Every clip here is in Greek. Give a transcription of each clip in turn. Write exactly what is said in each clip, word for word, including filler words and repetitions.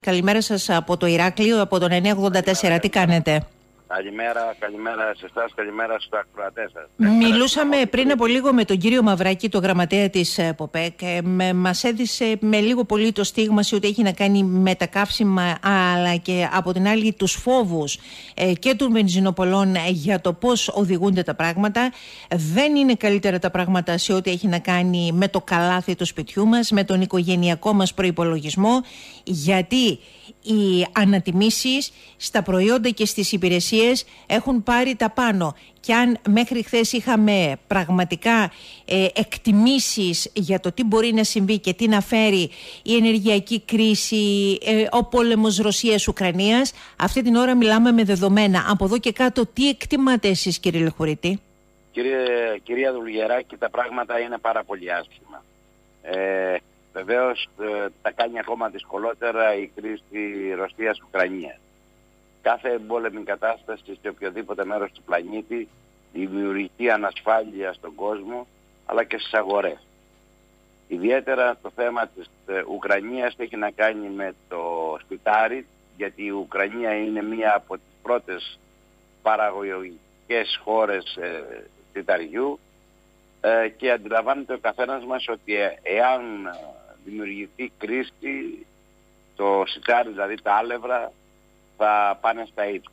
Καλημέρα σας από το Ηράκλειο, από τον εννιακόσια ογδόντα τέσσερα. Τι κάνετε? Καλημέρα, καλημέρα σε εσάς, καλημέρα στους ακροατές σας. Μιλούσαμε πριν από λίγο με τον κύριο Μαυράκη, το γραμματέα της ΠΟΠΕΚ. Με, μας έδισε με λίγο πολύ το στίγμαση ότι έχει να κάνει με τα καύσιμα, αλλά και από την άλλη τους φόβους ε, και των βενζινοπολών για το πώς οδηγούνται τα πράγματα. Δεν είναι καλύτερα τα πράγματα σε ό,τι έχει να κάνει με το καλάθι του σπιτιού μας, με τον οικογενειακό μας προϋπολογισμό, γιατί οι ανατιμήσεις στα προϊόντα και στις υπηρεσίες έχουν πάρει τα πάνω. Και αν μέχρι χθες είχαμε πραγματικά ε, εκτιμήσεις για το τι μπορεί να συμβεί και τι να φέρει η ενεργειακή κρίση, ε, ο πόλεμος Ρωσίας-Ουκρανίας, αυτή την ώρα μιλάμε με δεδομένα. Από εδώ και κάτω, τι εκτιμάτε εσείς, κύριε Λεχουρίτη? Κύριε, κυρία Δουλγεράκη, τα πράγματα είναι πάρα πολύ άσχημα. Ε, Βεβαίως ε, τα κάνει ακόμα δυσκολότερα η κρίση Ρωσίας-Ουκρανίας. Κάθε εμπόλεμη κατάσταση σε οποιοδήποτε μέρος του πλανήτη δημιουργεί ανασφάλεια στον κόσμο, αλλά και στις αγορές. Ιδιαίτερα το θέμα της ε, Ουκρανίας έχει να κάνει με το σπιτάρι, γιατί η Ουκρανία είναι μία από τις πρώτες παραγωγικές χώρες ε, σπιταριού ε, και αντιλαμβάνεται ο καθένας μας ότι ε, εάν δημιουργηθεί κρίση, το σιτάρι, δηλαδή τα άλευρα, θα πάνε στα ύψη.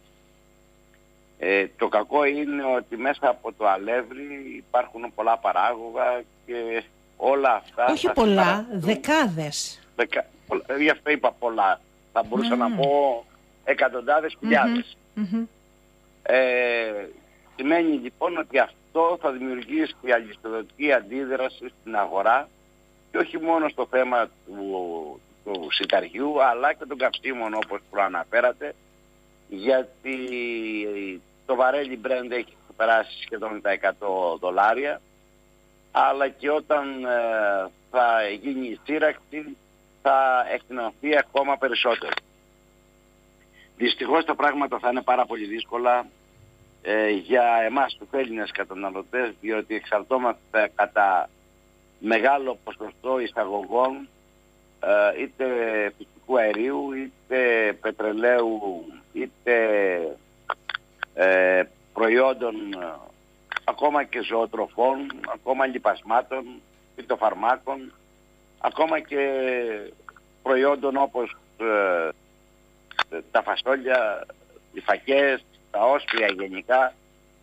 Ε, το κακό είναι ότι μέσα από το αλεύρι υπάρχουν πολλά παράγωγα και όλα αυτά... Όχι πολλά, δεκάδες. Δεκα... Γι' αυτό είπα πολλά. Θα μπορούσα mm. να πω εκατοντάδες χιλιάδες. Mm-hmm. Ε, σημαίνει λοιπόν ότι αυτό θα δημιουργήσει αλυσιδωτική αντίδραση στην αγορά, και όχι μόνο στο θέμα του, του σιταριού, αλλά και των καυσίμων, όπως προαναφέρατε, γιατί το βαρέλι Brent έχει περάσει σχεδόν τα εκατό δολάρια, αλλά και όταν ε, θα γίνει η σύραξη θα εκτινωθεί ακόμα περισσότερο. Δυστυχώς τα πράγματα θα είναι πάρα πολύ δύσκολα ε, για εμάς τους Έλληνες καταναλωτές, διότι εξαρτώμαστε κατά μεγάλο ποσοστό εισαγωγών ε, είτε φυσικού αερίου, είτε πετρελαίου, είτε ε, προϊόντων ε, ακόμα και ζωοτροφών, ακόμα λιπασμάτων, φυτοφαρμάκων, ακόμα και προϊόντων όπως ε, τα φασόλια, οι φακές, τα όσπρια γενικά,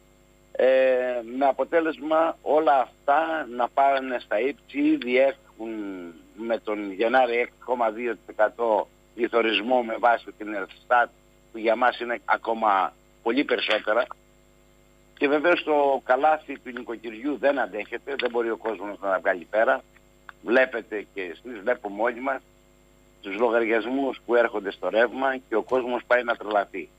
Ε, με αποτέλεσμα όλα αυτά να πάνε στα ύψη. Ήδη έχουν με τον Γενάρη έξι κόμμα δύο τοις εκατό πληθωρισμό με βάση την Ελστάτ, που για μας είναι ακόμα πολύ περισσότερα, και βεβαίως το καλάθι του νοικοκυριού δεν αντέχεται, δεν μπορεί ο κόσμος να τα βγάλει πέρα. Βλέπετε και εσείς, βλέπουμε όλοι μας τους λογαριασμούς που έρχονται στο ρεύμα και ο κόσμος πάει να τρελαθεί.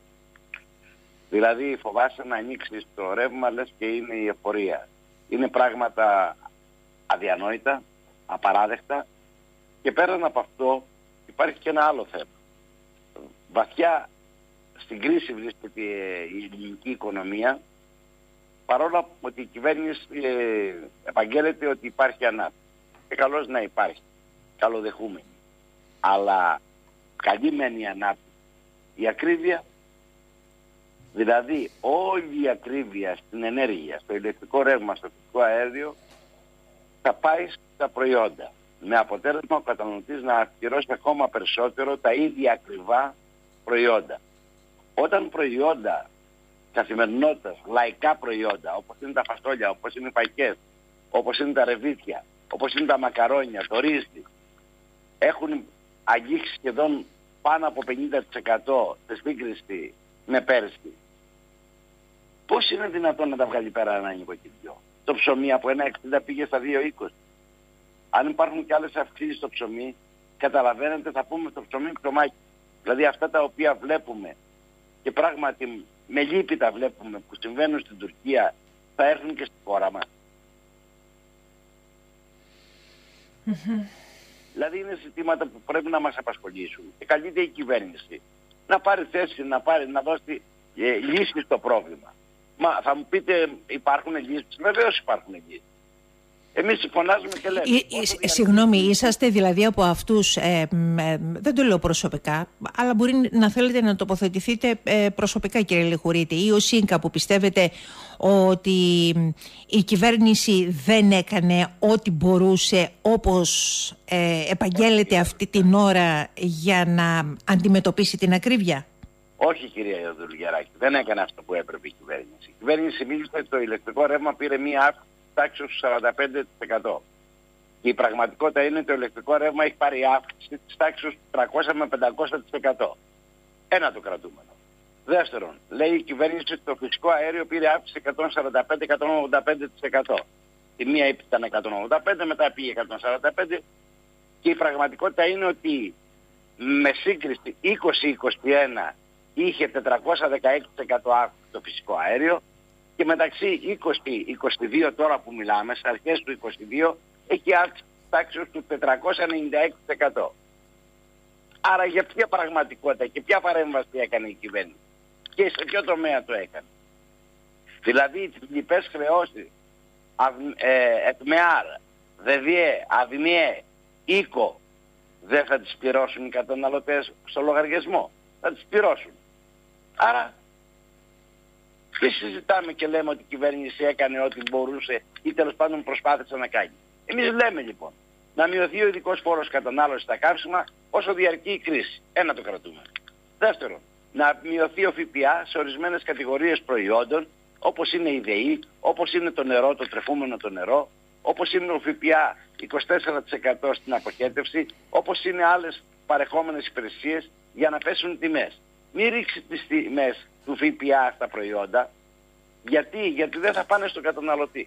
Δηλαδή φοβάσαι να ανοίξεις το ρεύμα, λες και είναι η εφορία. Είναι πράγματα αδιανόητα, απαράδεκτα, και πέραν από αυτό υπάρχει και ένα άλλο θέμα. Βαθιά στην κρίση βρίσκεται η ελληνική οικονομία, παρόλο ότι η κυβέρνηση ε, επαγγέλλεται ότι υπάρχει ανάπτυξη. Και καλώς να υπάρχει, καλοδεχούμενη. Αλλά καλή μένει η ανάπτυξη. Η ακρίβεια, δηλαδή όλη η ακρίβεια στην ενέργεια, στο ηλεκτρικό ρεύμα, στο φυσικό αέριο, θα πάει στα προϊόντα. Με αποτέλεσμα ο καταναλωτής να ακυρώσει ακόμα περισσότερο τα ίδια ακριβά προϊόντα. Όταν προϊόντα καθημερινότητας, λαϊκά προϊόντα, όπως είναι τα φαστόλια, όπως είναι οι φακές, όπως είναι τα ρεβίθια, όπως είναι τα μακαρόνια, το ρύζι, έχουν αγγίξει σχεδόν πάνω από πενήντα τοις εκατό σε σύγκριση με πέρσι, πώς είναι δυνατόν να τα βγάλει πέρα ένα νοικοκυριό? Το ψωμί από ένα εξήντα πήγε στα δύο είκοσι. Αν υπάρχουν και άλλες αυξήσεις στο ψωμί, καταλαβαίνετε, θα πούμε στο ψωμί ψωμάκι. Δηλαδή αυτά τα οποία βλέπουμε, και πράγματι με λύπη τα βλέπουμε, που συμβαίνουν στην Τουρκία, θα έρθουν και στη χώρα μας. Mm-hmm. Δηλαδή είναι ζητήματα που πρέπει να μας απασχολήσουν. Και καλείται η κυβέρνηση να πάρει θέση, να, πάρει, να δώσει ε, λύση στο πρόβλημα. Μα θα μου πείτε, υπάρχουν λύσεις? Βεβαίως υπάρχουν λύσεις. Εμείς φωνάζουμε και λέμε. Ή, ή, συγγνώμη, είσαστε δηλαδή από αυτούς, ε, ε, δεν το λέω προσωπικά, αλλά μπορεί να θέλετε να τοποθετηθείτε ε, προσωπικά, κύριε Λιχουρίτη, ή ο ΣΥΝΚΑ, που πιστεύετε ότι η κυβέρνηση δεν έκανε ό,τι μπορούσε, όπως ε, επαγγέλλεται αυτή την ώρα, για να αντιμετωπίσει την ακρίβεια? Όχι, κυρία Δουλγεράκη, δεν έκανε αυτό που έπρεπε η κυβέρνηση. Η κυβέρνηση μίλησε ότι το ηλεκτρικό ρεύμα πήρε μία αύξηση τάξη του σαράντα πέντε τοις εκατό. Και η πραγματικότητα είναι ότι το ηλεκτρικό ρεύμα έχει πάρει αύξηση της τάξης του τριακόσια με πεντακόσια τοις εκατό. Ένα το κρατούμενο. Δεύτερον, λέει η κυβέρνηση ότι το φυσικό αέριο πήρε αύξηση εκατόν σαράντα πέντε με εκατόν ογδόντα πέντε τοις εκατό. Η μία ήταν εκατόν ογδόντα πέντε, μετά πήγε εκατόν σαράντα πέντε, και η πραγματικότητα είναι ότι με σύγκριση είκοσι είκοσι ένα είχε τετρακόσια δεκαέξι τοις εκατό αύξηση το φυσικό αέριο, και μεταξύ είκοσι είκοσι δύο τώρα που μιλάμε, στις αρχές του είκοσι δύο, έχει αύξηση τάξης του τετρακόσια ενενήντα έξι τοις εκατό. Άρα για ποια πραγματικότητα και ποια παρέμβαση έκανε η κυβέρνηση και σε ποιο τομέα το έκανε? Δηλαδή τις λοιπές χρεώσεις, ε, ΕΚΜΕΑΡ, ΔΕΔΙΕ, ΑΔΜΙΕ, ΙΚΟ, δεν θα τις πληρώσουν οι καταναλωτές στο λογαριασμό? Θα τις πληρώσουν. Άρα και συζητάμε και λέμε ότι η κυβέρνηση έκανε ό,τι μπορούσε ή τέλος πάντων προσπάθησε να κάνει. Εμείς λέμε λοιπόν να μειωθεί ο ειδικός φόρος κατανάλωσης στα καύσιμα όσο διαρκεί η κρίση. Ένα το κρατούμε. Δεύτερον, να μειωθεί ο ΦΠΑ σε ορισμένες κατηγορίες προϊόντων, όπως είναι η ΔΕΗ, όπως είναι το νερό, το τρεφούμενο το νερό, όπως είναι ο ΦΠΑ είκοσι τέσσερα τοις εκατό στην αποχέτευση, όπως είναι άλλες παρεχόμενες υπηρεσίες, για να πέσουν οι τιμές. Μην ρίξει τις τιμές του ΦΠΑ στα προϊόντα. Γιατί, γιατί δεν θα πάνε στον καταναλωτή.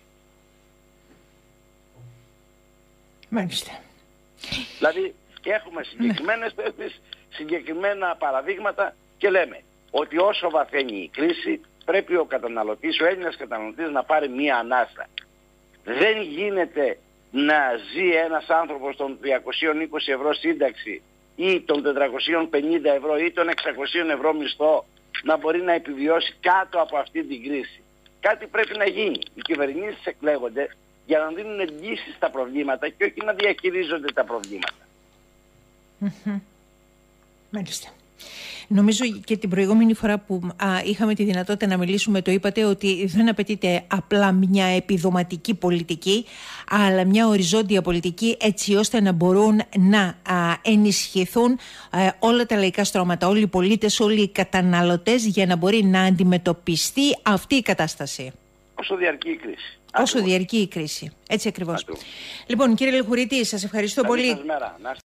Μάλιστα. Δηλαδή έχουμε συγκεκριμένες θέσεις, συγκεκριμένα παραδείγματα, και λέμε ότι όσο βαθαίνει η κρίση πρέπει ο καταναλωτής, ο Έλληνας καταναλωτής, να πάρει μία ανάσα. Δεν γίνεται να ζει ένας άνθρωπος των διακόσια είκοσι ευρώ σύνταξη ή των τετρακόσια πενήντα ευρώ ή των εξακόσια ευρώ μισθό να μπορεί να επιβιώσει κάτω από αυτή την κρίση. Κάτι πρέπει να γίνει. Οι κυβερνήσεις εκλέγονται για να δίνουν λύσεις στα προβλήματα και όχι να διαχειρίζονται τα προβλήματα. Mm-hmm. Μάλιστα. Νομίζω και την προηγούμενη φορά που α, είχαμε τη δυνατότητα να μιλήσουμε, το είπατε, ότι δεν απαιτείται απλά μια επιδοματική πολιτική, αλλά μια οριζόντια πολιτική, έτσι ώστε να μπορούν να α, ενισχυθούν α, όλα τα λαϊκά στρώματα, όλοι οι πολίτες, όλοι οι καταναλωτές, για να μπορεί να αντιμετωπιστεί αυτή η κατάσταση. Όσο διαρκεί η κρίση. Όσο Ακριβώς. διαρκεί η κρίση. Έτσι ακριβώς. Ακριβώς. Λοιπόν, κύριε Λιχουρίτη, σας ευχαριστώ Καλή πολύ. σας μέρα.